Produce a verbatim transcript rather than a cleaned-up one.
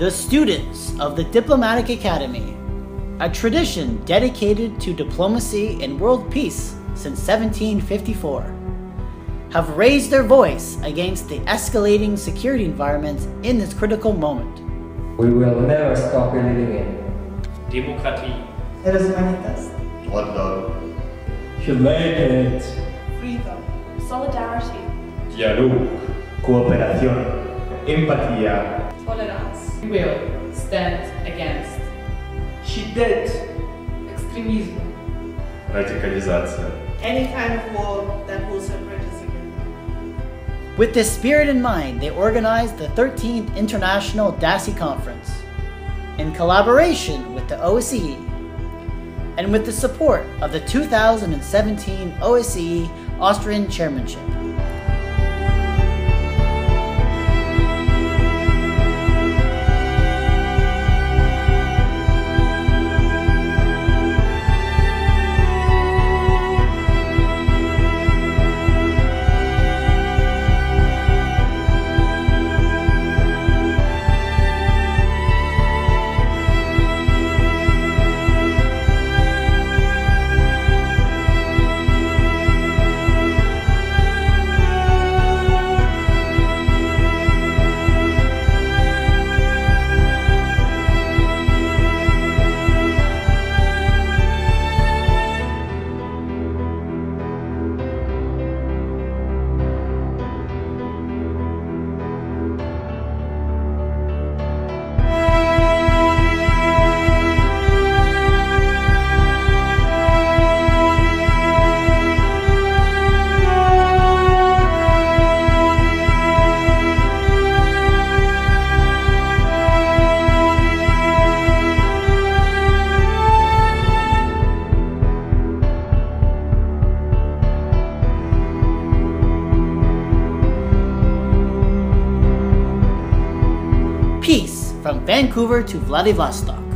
The students of the Diplomatic Academy, a tradition dedicated to diplomacy and world peace since seventeen fifty-four, have raised their voice against the escalating security environment in this critical moment. We will never stop believing in Demokratie, humanity, freedom, solidarity, Dialog, Kooperation, Empathia, tolerance, We will stand against shiddet, extremism, радикализация. any kind of war that will separate us again. With this spirit in mind, they organized the thirteenth International DASICON Conference in collaboration with the O S C E and with the support of the two thousand seventeen O S C E Austrian Chairmanship. Peace from Vancouver to Vladivostok.